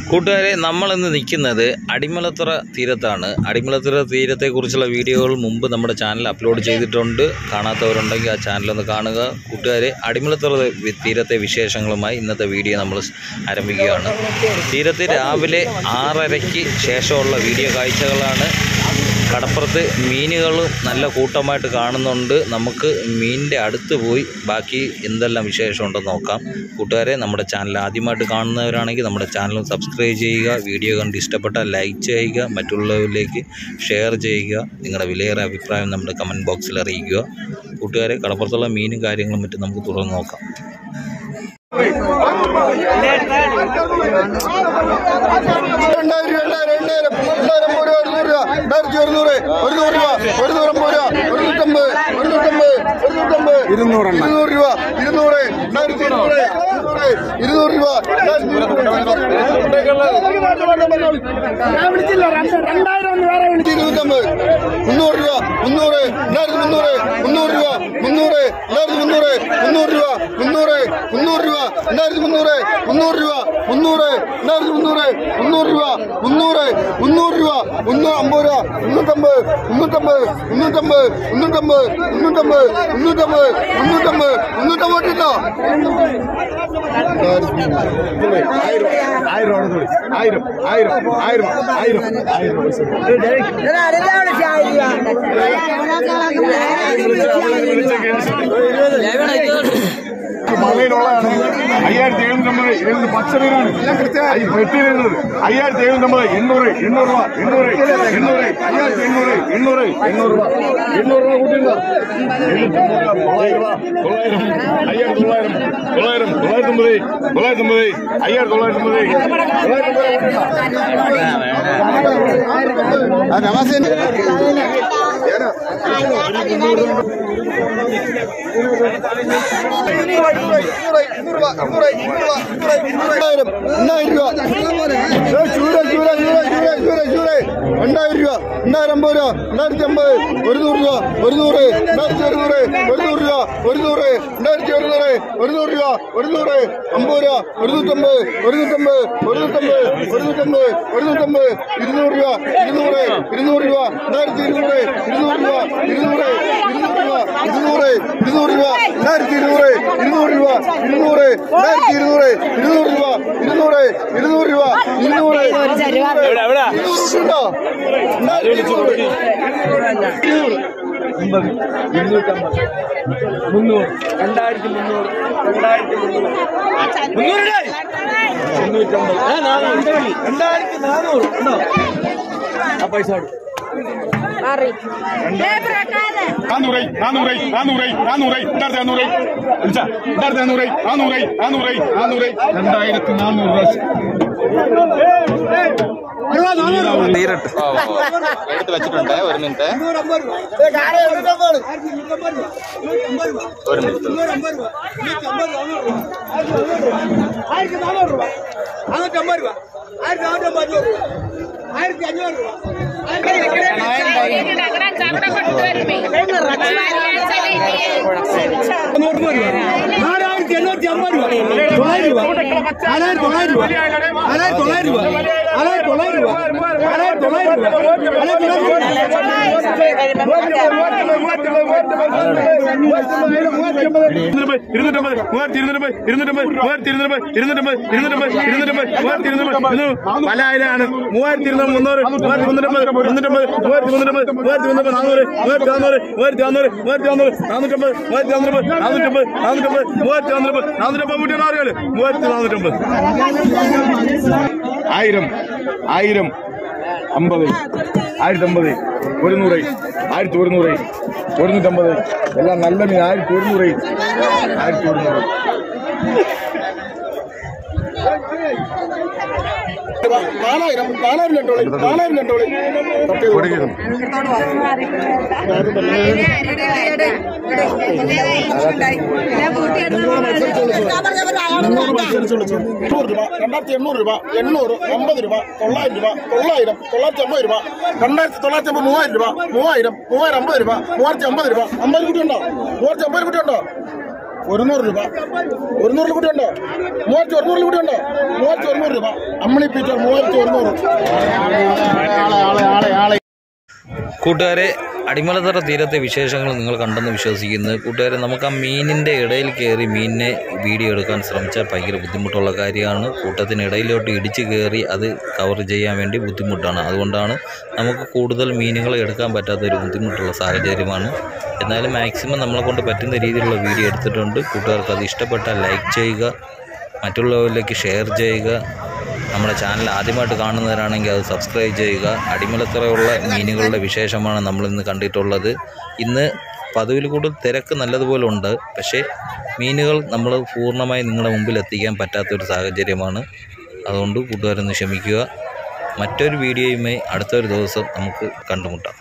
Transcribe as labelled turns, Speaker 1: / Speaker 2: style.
Speaker 1: കൂട്ടുകാരെ, നമ്മളിന്ന് നിൽക്കുന്നത് അടിമലത്തുറ തീരത്താണ്. അടിമലത്തുറ തീരത്തെക്കുറിച്ചുള്ള വീഡിയോകൾ മുമ്പ് നമ്മുടെ ചാനൽ അപ്ലോഡ് ചെയ്തിട്ടുണ്ട്. കാണാത്തവരുണ്ടെങ്കിൽ ആ ചാനലൊന്ന് കാണുക. കൂട്ടുകാരെ, അടിമലത്തുറ തീരത്തെ വിശേഷങ്ങളുമായി ഇന്നത്തെ വീഡിയോ നമ്മൾ ആരംഭിക്കുകയാണ്. തീരത്ത് രാവിലെ 6:30-ക്ക് ശേഷമുള്ള വീഡിയോ കാഴ്ചകളാണ്. കടപ്പുറത്ത് മീനുകളും നല്ല കൂട്ടമായിട്ട് കാണുന്നുണ്ട്. നമുക്ക് മീനിൻ്റെ അടുത്ത് പോയി ബാക്കി എന്തെല്ലാം വിശേഷമുണ്ടെന്ന് നോക്കാം. കൂട്ടുകാരെ, നമ്മുടെ ചാനൽ ആദ്യമായിട്ട് കാണുന്നവരാണെങ്കിൽ നമ്മുടെ ചാനൽ സബ്സ്ക്രൈബ് ചെയ്യുക. വീഡിയോ കണ്ട് ഇഷ്ടപ്പെട്ടാൽ ലൈക്ക് ചെയ്യുക, മറ്റുള്ളവരിലേക്ക് ഷെയർ ചെയ്യുക. നിങ്ങളുടെ വിലയേറെ അഭിപ്രായം നമ്മുടെ കമൻറ്റ് ബോക്സിൽ അറിയിക്കുക. കൂട്ടുകാരെ, കടപ്പുറത്തുള്ള മീനും കാര്യങ്ങളും മറ്റും നമുക്ക് തുറന്ന് നോക്കാം.
Speaker 2: മലയിലുള്ളതാണ് 5750 പച്ചമീനാണ്. വെട്ടിയിരുന്നത് 5750 800 രൂപ 800 രൂപ കൂട്ടില്ല.
Speaker 1: എടുത്ത് വെച്ചിട്ടുണ്ട്. ഒരു മിനിറ്റ്.
Speaker 2: പലായിലാണ് 3200 1000 50 1050 100 1100 150 എല്ലാം നല്ല മീൻ. 1100
Speaker 3: 100 രൂപ 100 കൂടി ഉണ്ടോ 3100 കൂടി ഉണ്ടോ 3100 രൂപ അമ്മണി പീറ്റർ 3100
Speaker 1: കൂട്ടുകാരെ അടിമലത്തറ തീരത്തെ വിശേഷങ്ങൾ നിങ്ങൾ കണ്ടെന്ന് വിശ്വസിക്കുന്നു. കൂട്ടുകാരെ നമുക്ക് ആ മീനിൻ്റെ ഇടയിൽ കയറി മീനിനെ വീഡിയോ എടുക്കാൻ ശ്രമിച്ചാൽ ഭയങ്കര ബുദ്ധിമുട്ടുള്ള കാര്യമാണ്. കൂട്ടത്തിനിടയിലോട്ട് ഇടിച്ച് കയറി അത് കവർ ചെയ്യാൻ വേണ്ടി ബുദ്ധിമുട്ടാണ്. അതുകൊണ്ടാണ് നമുക്ക് കൂടുതൽ മീനുകളെ എടുക്കാൻ പറ്റാത്തൊരു ബുദ്ധിമുട്ടുള്ള സാഹചര്യമാണ്. എന്നാലും മാക്സിമം നമ്മളെ കൊണ്ട് പറ്റുന്ന രീതിയിലുള്ള വീഡിയോ എടുത്തിട്ടുണ്ട്. കൂട്ടുകാർക്ക് അത് ഇഷ്ടപ്പെട്ടാൽ ലൈക്ക് ചെയ്യുക, മറ്റുള്ളവരിലേക്ക് ഷെയർ ചെയ്യുക. നമ്മുടെ ചാനൽ ആദ്യമായിട്ട് കാണുന്നവരാണെങ്കിൽ അത് സബ്സ്ക്രൈബ് ചെയ്യുക. അടിമലത്തറയുള്ള മീനുകളുടെ വിശേഷമാണ് നമ്മളിന്ന് കണ്ടിട്ടുള്ളത്. ഇന്ന് പതിവിൽ കൂടുതൽ തിരക്ക് നല്ലതുപോലെ ഉണ്ട്. പക്ഷേ മീനുകൾ നമ്മൾ പൂർണ്ണമായി നിങ്ങളുടെ മുമ്പിൽ എത്തിക്കാൻ പറ്റാത്തൊരു സാഹചര്യമാണ്. അതുകൊണ്ട് കൂട്ടുകാരൊന്ന് ക്ഷമിക്കുക. മറ്റൊരു വീഡിയോയുമായി അടുത്തൊരു ദിവസം നമുക്ക് കണ്ടുമുട്ടാം.